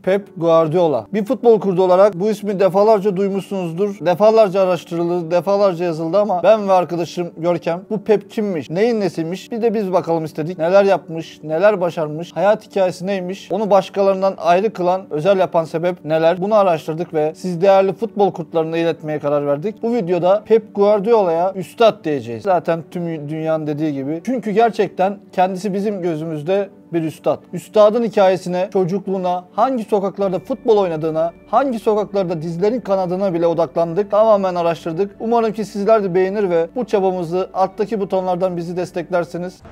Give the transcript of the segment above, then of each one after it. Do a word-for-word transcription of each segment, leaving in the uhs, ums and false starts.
Pep Guardiola. Bir futbol kurdu olarak bu ismi defalarca duymuşsunuzdur. Defalarca araştırıldı, defalarca yazıldı ama ben ve arkadaşım Görkem bu Pep kimmiş, neyin nesiymiş bir de biz bakalım istedik. Neler yapmış, neler başarmış, hayat hikayesi neymiş, onu başkalarından ayrı kılan, özel yapan sebep neler, bunu araştırdık ve siz değerli futbol kurtlarına iletmeye karar verdik. Bu videoda Pep Guardiola'ya üstad diyeceğiz. Zaten tüm dünyanın dediği gibi. Çünkü gerçekten kendisi bizim gözümüzde bir üstad. Üstadın hikayesine, çocukluğuna, hangi sokaklarda futbol oynadığına, hangi sokaklarda dizlerin kanadına bile odaklandık. Tamamen araştırdık. Umarım ki sizler de beğenir ve bu çabamızı alttaki butonlardan bizi desteklersiniz.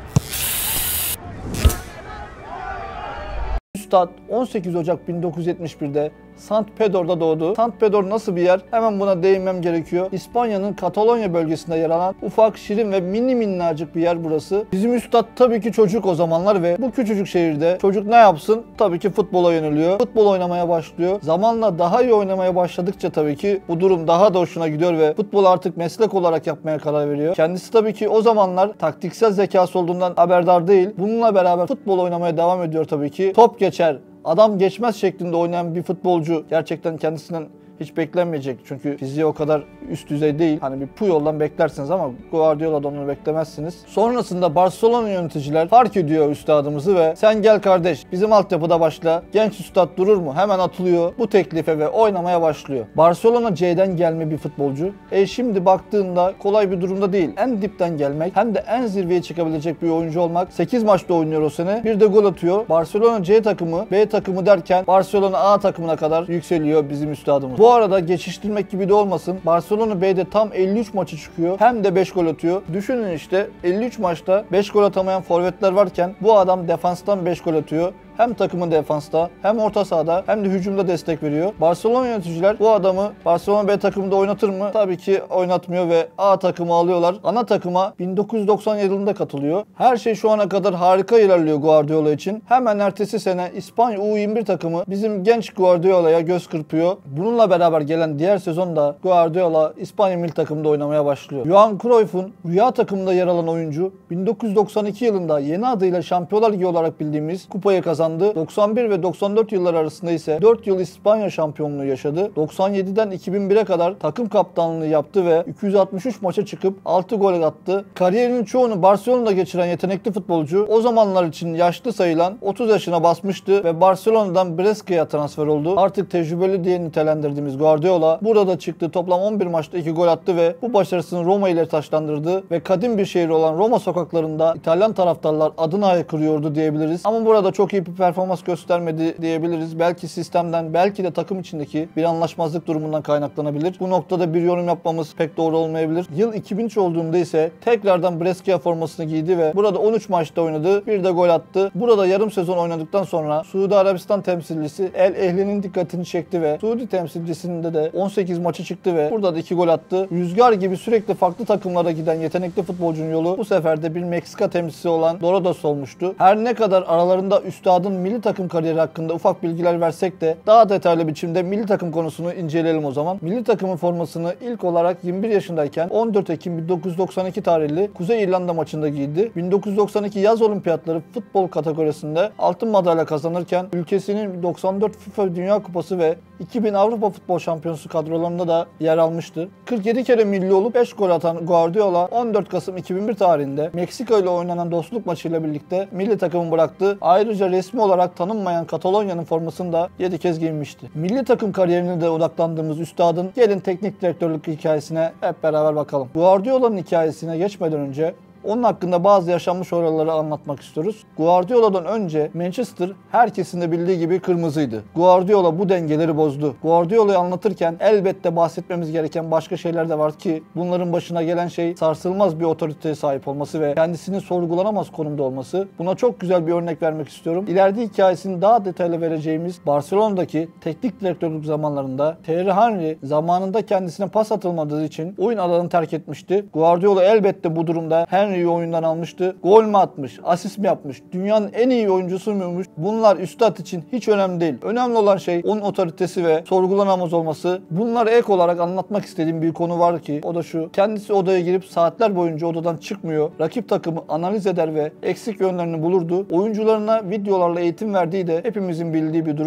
Üstad on sekiz Ocak bin dokuz yüz yetmiş bir'de Sant Pedro'da doğdu. Sant Pedro nasıl bir yer? Hemen buna değinmem gerekiyor. İspanya'nın Katalonya bölgesinde yer alan ufak, şirin ve mini minnacık bir yer burası. Bizim üstad tabii ki çocuk o zamanlar ve bu küçücük şehirde çocuk ne yapsın? Tabii ki futbola yöneliyor. Futbol oynamaya başlıyor. Zamanla daha iyi oynamaya başladıkça tabii ki bu durum daha da hoşuna gidiyor ve futbol artık meslek olarak yapmaya karar veriyor. Kendisi tabii ki o zamanlar taktiksel zekası olduğundan haberdar değil. Bununla beraber futbol oynamaya devam ediyor tabii ki. Top geçer, adam geçmez şeklinde oynayan bir futbolcu gerçekten kendisinden hiç beklenmeyecek. Çünkü fiziği o kadar üst düzey değil. Hani bir Puyol'dan beklersiniz ama Guardiola'dan onu beklemezsiniz. Sonrasında Barcelona yöneticiler fark ediyor üstadımızı ve sen gel kardeş bizim altyapıda başla. Genç üstad durur mu? Hemen atılıyor bu teklife ve oynamaya başlıyor. Barcelona C'den gelme bir futbolcu. E şimdi baktığında kolay bir durumda değil. En dipten gelmek hem de en zirveye çıkabilecek bir oyuncu olmak. sekiz maçta oynuyor o sene. Bir de gol atıyor. Barcelona C takımı, B takımı derken Barcelona A takımına kadar yükseliyor bizim üstadımız. Bu arada geçiştirmek gibi de olmasın. Barcelona B'de tam elli üç maçı çıkıyor. Hem de beş gol atıyor. Düşünün işte elli üç maçta beş gol atamayan forvetler varken bu adam defanstan beş gol atıyor. Hem takımın defansta hem orta sahada hem de hücumda destek veriyor. Barcelona yöneticiler bu adamı Barcelona B takımında oynatır mı? Tabii ki oynatmıyor ve A takımı alıyorlar. Ana takıma bin dokuz yüz doksan yılında katılıyor. Her şey şu ana kadar harika ilerliyor Guardiola için. Hemen ertesi sene İspanya U yirmi bir takımı bizim genç Guardiola'ya göz kırpıyor. Bununla beraber gelen diğer sezonda Guardiola İspanya milli takımında oynamaya başlıyor. Johan Cruyff'un rüya takımında yer alan oyuncu bin dokuz yüz doksan iki yılında yeni adıyla Şampiyonlar Ligi olarak bildiğimiz kupayı kazandı. doksan bir ve doksan dört yıllar arasında ise dört yıl İspanya şampiyonluğu yaşadı. doksan yediden iki bin bire kadar takım kaptanlığı yaptı ve iki yüz altmış üç maça çıkıp altı gol attı. Kariyerinin çoğunu Barcelona'da geçiren yetenekli futbolcu o zamanlar için yaşlı sayılan otuz yaşına basmıştı ve Barcelona'dan Brescia'ya transfer oldu. Artık tecrübeli diye nitelendirdiğimiz Guardiola burada çıktı. Toplam on bir maçta iki gol attı ve bu başarısını Roma ile taçlandırdı ve kadim bir şehir olan Roma sokaklarında İtalyan taraftarlar adını haykırıyordu diyebiliriz. Ama burada çok iyi bir performans göstermedi diyebiliriz. Belki sistemden, belki de takım içindeki bir anlaşmazlık durumundan kaynaklanabilir. Bu noktada bir yorum yapmamız pek doğru olmayabilir. Yıl iki bin üç olduğunda ise tekrardan Brescia formasını giydi ve burada on üç maçta oynadı. Bir de gol attı. Burada yarım sezon oynadıktan sonra Suudi Arabistan temsilcisi El Ehli'nin dikkatini çekti ve Suudi temsilcisinde de on sekiz maçı çıktı ve burada da iki gol attı. Rüzgar gibi sürekli farklı takımlara giden yetenekli futbolcunun yolu bu sefer de bir Meksika temsilcisi olan Dorados olmuştu. Her ne kadar aralarında üstadın milli takım kariyeri hakkında ufak bilgiler versek de daha detaylı biçimde milli takım konusunu inceleyelim o zaman. Milli takımın formasını ilk olarak yirmi bir yaşındayken on dört Ekim bin dokuz yüz doksan iki tarihli Kuzey İrlanda maçında giydi. bin dokuz yüz doksan iki yaz olimpiyatları futbol kategorisinde altın madalya kazanırken ülkesinin doksan dört FIFA Dünya Kupası ve iki bin Avrupa Futbol Şampiyonası kadrolarında da yer almıştı. kırk yedi kere milli olup beş gol atan Guardiola on dört Kasım iki bin bir tarihinde Meksika ile oynanan dostluk maçıyla birlikte milli takımı bıraktı. Ayrıca resmi olarak tanınmayan Katalonya'nın formasını da yedi kez giymişti. Milli takım kariyerine de odaklandığımız üstadın gelin teknik direktörlük hikayesine hep beraber bakalım. Guardiola'nın hikayesine geçmeden önce onun hakkında bazı yaşanmış olayları anlatmak istiyoruz. Guardiola'dan önce Manchester herkesin de bildiği gibi kırmızıydı. Guardiola bu dengeleri bozdu. Guardiola'yı anlatırken elbette bahsetmemiz gereken başka şeyler de var ki bunların başına gelen şey sarsılmaz bir otoriteye sahip olması ve kendisini sorgulanamaz konumda olması. Buna çok güzel bir örnek vermek istiyorum. İleride hikayesini daha detaylı vereceğimiz Barcelona'daki teknik direktörlük zamanlarında Thierry Henry zamanında kendisine pas atılmadığı için oyun alanını terk etmişti. Guardiola elbette bu durumda Henry Henry'i oyundan almıştı. Gol mü atmış, asist mi yapmış, dünyanın en iyi oyuncusu muymuş? Bunlar üstad için hiç önemli değil. Önemli olan şey onun otoritesi ve sorgulanamaz olması. Bunlara ek olarak anlatmak istediğim bir konu var ki o da şu. Kendisi odaya girip saatler boyunca odadan çıkmıyor. Rakip takımı analiz eder ve eksik yönlerini bulurdu. Oyuncularına videolarla eğitim verdiği de hepimizin bildiği bir durum.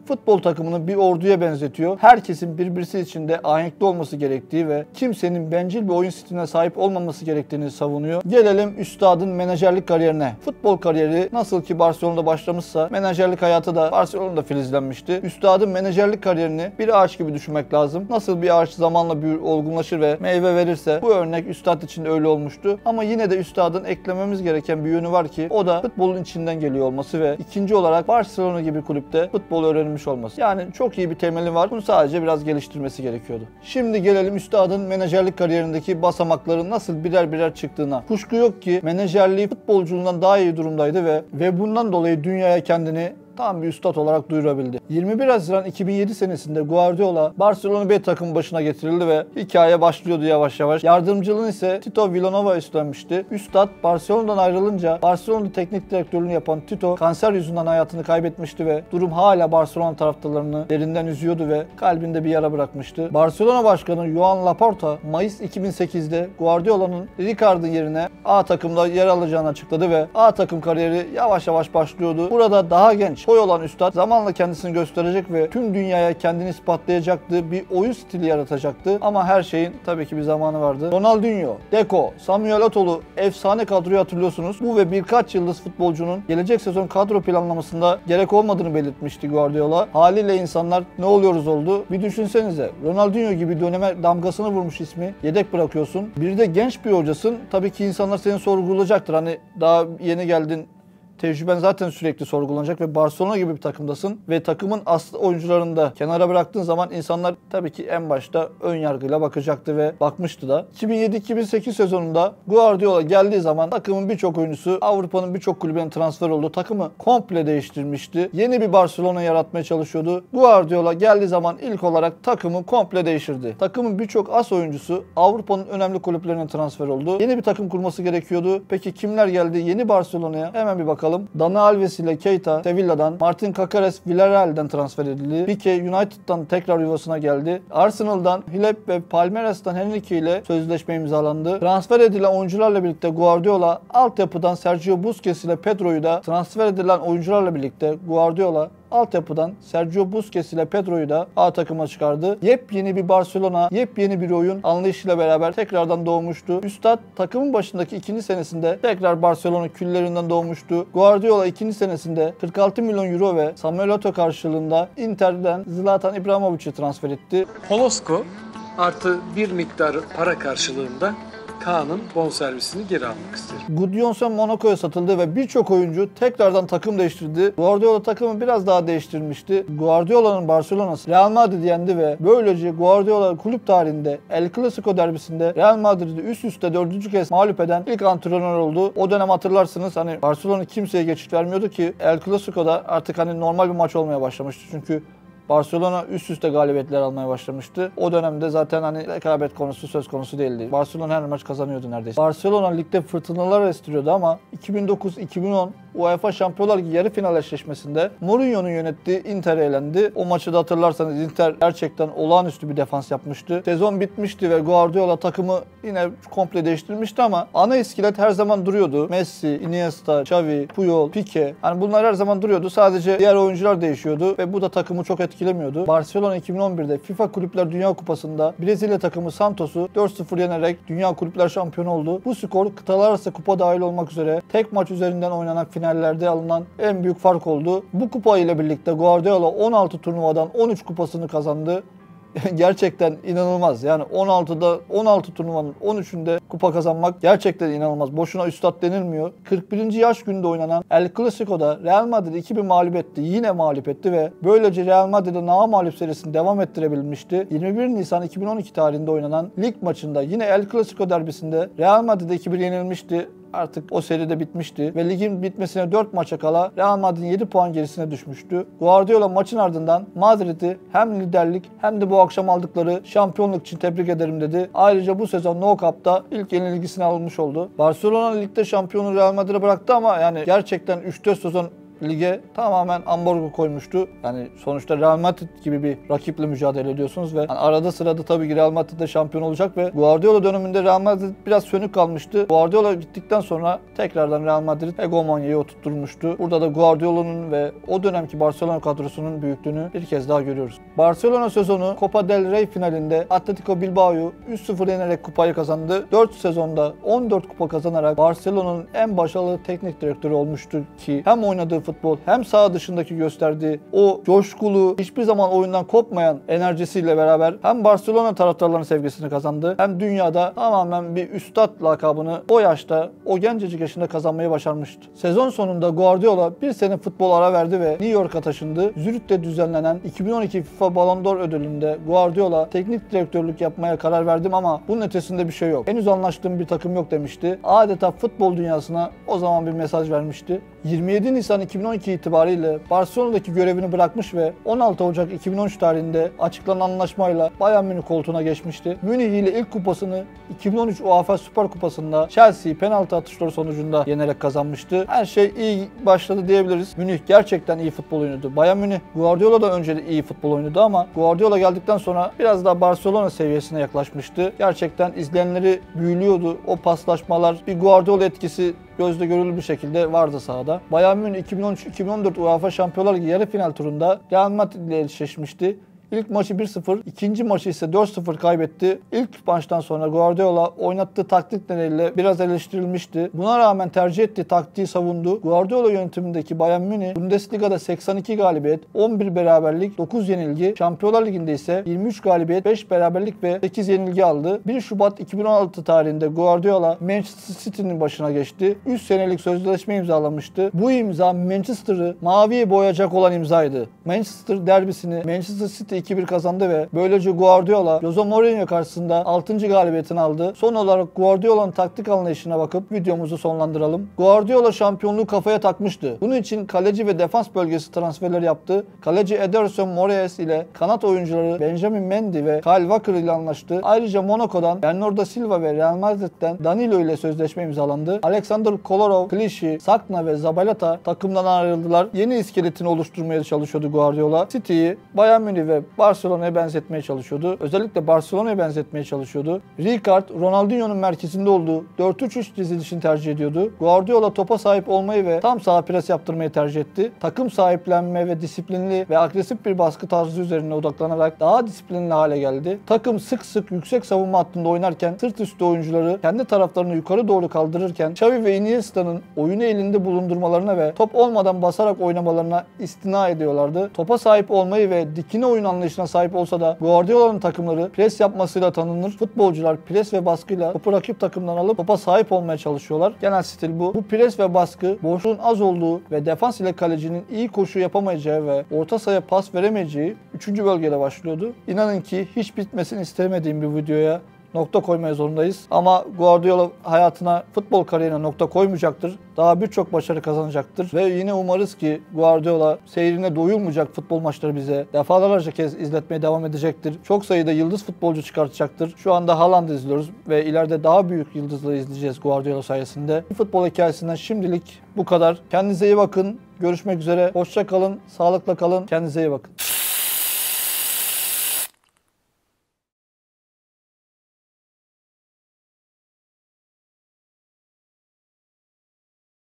futbol takımını bir orduya benzetiyor. Herkesin birbirisi içinde ahenkli olması gerektiği ve kimsenin bencil bir oyun stiline sahip olmaması gerektiğini savunuyor. Gelelim üstadın menajerlik kariyerine. Futbol kariyeri nasıl ki Barcelona'da başlamışsa menajerlik hayatı da Barcelona'da filizlenmişti. Üstadın menajerlik kariyerini bir ağaç gibi düşünmek lazım. Nasıl bir ağaç zamanla büyür, olgunlaşır ve meyve verirse bu örnek üstad için de öyle olmuştu. Ama yine de üstadın eklememiz gereken bir yönü var ki o da futbolun içinden geliyor olması ve ikinci olarak Barcelona gibi kulüpte futbol öğrenmiş olması. Yani çok iyi bir temeli var. Bunu sadece biraz geliştirmesi gerekiyordu. Şimdi gelelim üstadın menajerlik kariyerindeki basamakların nasıl birer birer çıktığına. Kuşku yok ki menajerliği futbolculuğundan daha iyi durumdaydı ve ve bundan dolayı dünyaya kendini tam bir üstad olarak duyurabildi. yirmi bir Haziran iki bin yedi senesinde Guardiola Barcelona B takımı başına getirildi ve hikaye başlıyordu yavaş yavaş. Yardımcılığını ise Tito Vilanova üstlenmişti. Üstad Barcelona'dan ayrılınca Barcelona teknik direktörlüğünü yapan Tito kanser yüzünden hayatını kaybetmişti ve durum hala Barcelona taraftarlarını derinden üzüyordu ve kalbinde bir yara bırakmıştı. Barcelona Başkanı Joan Laporta Mayıs iki bin sekizde Guardiola'nın Rijkaard'ın yerine A takımda yer alacağını açıkladı ve A takım kariyeri yavaş yavaş başlıyordu. Burada daha genç boy olan üstad zamanla kendisini gösterecek ve tüm dünyaya kendini ispatlayacaktı, bir oyun stili yaratacaktı ama her şeyin tabii ki bir zamanı vardı. Ronaldinho, Deco, Samuel Eto'lu efsane kadroyu hatırlıyorsunuz. Bu ve birkaç yıldız futbolcunun gelecek sezon kadro planlamasında gerek olmadığını belirtmişti Guardiola. Haliyle insanlar ne oluyoruz oldu. Bir düşünsenize, Ronaldinho gibi döneme damgasını vurmuş ismi yedek bırakıyorsun. Bir de genç bir hocasın. Tabii ki insanlar seni sorgulayacaktır. Hani daha yeni geldin, tecrüben zaten sürekli sorgulanacak ve Barcelona gibi bir takımdasın ve takımın aslı oyuncularını da kenara bıraktığın zaman insanlar tabii ki en başta ön yargıyla bakacaktı ve bakmıştı da. iki bin yedi iki bin sekiz sezonunda Guardiola geldiği zaman takımın birçok oyuncusu Avrupa'nın birçok kulübüne transfer oldu. Takımı komple değiştirmişti. Yeni bir Barcelona yaratmaya çalışıyordu. Guardiola geldiği zaman ilk olarak takımı komple değiştirdi. Takımın birçok as oyuncusu Avrupa'nın önemli kulüplerine transfer oldu. Yeni bir takım kurması gerekiyordu. Peki kimler geldi yeni Barcelona'ya? Hemen bir bakalım. Dani Alves ile Keita Sevilla'dan, Martin Caceres Villarreal'den transfer edildi. Pique United'dan tekrar yuvasına geldi. Arsenal'dan Hilep ve Palmeiras'tan Henrique ile sözleşme imzalandı. Transfer edilen oyuncularla birlikte Guardiola altyapıdan Sergio Busquets ile Pedro'yu da transfer edilen oyuncularla birlikte Guardiola altyapıdan Sergio Busquets ile Pedro'yu da A takıma çıkardı. Yepyeni bir Barcelona, yepyeni bir oyun anlayışıyla beraber tekrardan doğmuştu. Üstad takımın başındaki ikinci senesinde tekrar Barcelona küllerinden doğmuştu. Guardiola ikinci senesinde kırk altı milyon euro ve Samuel Eto'o karşılığında Inter'den Zlatan İbrahimovic'i transfer etti. Holosko artı bir miktar para karşılığında Kaan'ın bonservisini geri almak isterim. Gudjonsen Monaco'ya satıldı ve birçok oyuncu tekrardan takım değiştirdi. Guardiola takımı biraz daha değiştirmişti. Guardiola'nın Barcelona'sı Real Madrid yendi ve böylece Guardiola kulüp tarihinde El Clasico derbisinde Real Madrid'i üst üste dördüncü kez mağlup eden ilk antrenör oldu. O dönem hatırlarsınız hani Barcelona kimseye geçit vermiyordu ki El Clasico'da artık hani normal bir maç olmaya başlamıştı. Çünkü Barcelona üst üste galibiyetler almaya başlamıştı. O dönemde zaten hani rekabet konusu söz konusu değildi. Barcelona her maç kazanıyordu neredeyse. Barcelona ligde fırtınalar estiriyordu ama iki bin dokuz iki bin on UEFA Şampiyonlar Ligi yarı final eşleşmesinde Mourinho'nun yönettiği Inter elendi. O maçı da hatırlarsanız Inter gerçekten olağanüstü bir defans yapmıştı. Sezon bitmişti ve Guardiola takımı yine komple değiştirmişti ama ana iskelet her zaman duruyordu. Messi, Iniesta, Xavi, Puyol, Pique. Hani bunlar her zaman duruyordu. Sadece diğer oyuncular değişiyordu ve bu da takımı çok etkilemiyordu. Barcelona iki bin on birde FIFA Kulüpler Dünya Kupası'nda Brezilya takımı Santos'u dört sıfır yenerek Dünya Kulüpler Şampiyonu oldu. Bu skor kıtalar arası kupa dahil olmak üzere tek maç üzerinden oynanan finallerde alınan en büyük fark oldu. Bu kupa ile birlikte Guardiola on altı turnuvadan on üç kupasını kazandı. Gerçekten inanılmaz. Yani on altıda on altı turnuvanın on üçünde kupa kazanmak gerçekten inanılmaz. Boşuna üstad denilmiyor. kırk birinci yaş gününde oynanan El Clasico'da Real Madrid iki bir mağlup etti. Yine mağlup etti ve böylece Real Madrid'e namağlup serisini devam ettirebilmişti. yirmi bir Nisan iki bin on iki tarihinde oynanan lig maçında yine El Clasico derbisinde Real Madrid'e iki bir yenilmişti. Artık o seri de bitmişti ve ligin bitmesine dört maça kala Real Madrid'in yedi puan gerisine düşmüştü. Guardiola maçın ardından Madrid'i hem liderlik hem de bu akşam aldıkları şampiyonluk için tebrik ederim dedi. Ayrıca bu sezon No Cup'ta ilk yenilgisini almış oldu. Barcelona ligde şampiyonu Real Madrid'e bıraktı ama yani gerçekten üç dört sezon lige tamamen ambargo koymuştu. Yani sonuçta Real Madrid gibi bir rakiple mücadele ediyorsunuz ve yani arada sırada tabii ki Real Madrid de şampiyon olacak ve Guardiola döneminde Real Madrid biraz sönük kalmıştı. Guardiola gittikten sonra tekrardan Real Madrid hegemonyayı oturtturmuştu. Burada da Guardiola'nın ve o dönemki Barcelona kadrosunun büyüklüğünü bir kez daha görüyoruz. Barcelona sezonu Copa del Rey finalinde Atletico Bilbao'yu üç sıfır yenerek kupayı kazandı. dört sezonda on dört kupa kazanarak Barcelona'nın en başarılı teknik direktörü olmuştu ki hem oynadığı futbol hem saha dışındaki gösterdiği o coşkulu, hiçbir zaman oyundan kopmayan enerjisiyle beraber hem Barcelona taraftarlarının sevgisini kazandı hem dünyada tamamen bir üstad lakabını o yaşta, o gencecik yaşında kazanmayı başarmıştı. Sezon sonunda Guardiola bir sene futbol ara verdi ve New York'a taşındı. Zürich'te düzenlenen iki bin on iki FIFA Ballon d'Or ödülünde Guardiola teknik direktörlük yapmaya karar verdim ama bunun ötesinde bir şey yok. Henüz anlaştığım bir takım yok demişti. Adeta futbol dünyasına o zaman bir mesaj vermişti. yirmi yedi Nisan iki bin on iki itibariyle Barcelona'daki görevini bırakmış ve on altı Ocak iki bin on üç tarihinde açıklanan anlaşmayla Bayern Münih koltuğuna geçmişti. Münih ile ilk kupasını iki bin on üç UEFA Süper Kupası'nda Chelsea'yi penaltı atışları sonucunda yenerek kazanmıştı. Her şey iyi başladı diyebiliriz. Münih gerçekten iyi futbol oynadı. Bayern Münih Guardiola da önce de iyi futbol oynadı ama Guardiola geldikten sonra biraz daha Barcelona seviyesine yaklaşmıştı. Gerçekten izleyenleri büyülüyordu. O paslaşmalar, bir Guardiola etkisi gözle görülür bir şekilde vardı sahada. Bayern Münih iki bin on üç iki bin on dört UEFA Şampiyonlar Ligi yarı final turunda Real Madrid ile eşleşmişti. İlk maçı bir sıfır, ikinci maçı ise dört sıfır kaybetti. İlk maçtan sonra Guardiola oynattığı taktik nedeniyle biraz eleştirilmişti. Buna rağmen tercih ettiği taktiği savundu. Guardiola yönetimindeki Bayern Münih, Bundesliga'da seksen iki galibiyet, on bir beraberlik, dokuz yenilgi, Şampiyonlar Ligi'nde ise yirmi üç galibiyet, beş beraberlik ve sekiz yenilgi aldı. bir Şubat iki bin on altı tarihinde Guardiola Manchester City'nin başına geçti. üç senelik sözleşme imzalamıştı. Bu imza Manchester'ı maviye boyayacak olan imzaydı. Manchester derbisini Manchester City iki bir kazandı ve böylece Guardiola Jose Mourinho karşısında altıncı galibiyetini aldı. Son olarak Guardiola'nın taktik anlayışına bakıp videomuzu sonlandıralım. Guardiola şampiyonluğu kafaya takmıştı. Bunun için kaleci ve defans bölgesi transferleri yaptı. Kaleci Ederson Moraes ile kanat oyuncuları Benjamin Mendy ve Kyle Walker ile anlaştı. Ayrıca Monaco'dan Bernardo Silva ve Real Madrid'den Danilo ile sözleşme imzalandı. Alexander Kolarov, Clichy, Sakna ve Zabaleta takımdan ayrıldılar. Yeni iskeletini oluşturmaya çalışıyordu Guardiola. City'yi Bayern Münih ve Barcelona'ya benzetmeye çalışıyordu. Özellikle Barcelona'ya benzetmeye çalışıyordu. Rijkaard, Ronaldinho'nun merkezinde olduğu dört üç üç dizilişini tercih ediyordu. Guardiola topa sahip olmayı ve tam saha pres yaptırmayı tercih etti. Takım sahiplenme ve disiplinli ve agresif bir baskı tarzı üzerine odaklanarak daha disiplinli hale geldi. Takım sık sık yüksek savunma hattında oynarken sırt üstü oyuncuları kendi taraflarını yukarı doğru kaldırırken Xavi ve Iniesta'nın oyunu elinde bulundurmalarına ve top olmadan basarak oynamalarına istina ediyorlardı. Topa sahip olmayı ve dikine oyun anlayışına sahip olsa da Guardiola'nın takımları pres yapmasıyla tanınır. Futbolcular pres ve baskıyla topu rakip takımdan alıp topa sahip olmaya çalışıyorlar. Genel stil bu. Bu pres ve baskı boşluğun az olduğu ve defans ile kalecinin iyi koşu yapamayacağı ve orta sahaya pas veremeyeceği üçüncü bölgede başlıyordu. İnanın ki hiç bitmesini istemediğim bir videoya nokta koymaya zorundayız. Ama Guardiola hayatına, futbol kariyerine nokta koymayacaktır. Daha birçok başarı kazanacaktır. Ve yine umarız ki Guardiola seyrine doyulmayacak futbol maçları bize defalarca kez izletmeye devam edecektir. Çok sayıda yıldız futbolcu çıkartacaktır. Şu anda Haaland'ı izliyoruz ve ileride daha büyük yıldızları izleyeceğiz Guardiola sayesinde. Futbol hikayesinden şimdilik bu kadar. Kendinize iyi bakın. Görüşmek üzere. Hoşça kalın. Sağlıkla kalın. Kendinize iyi bakın.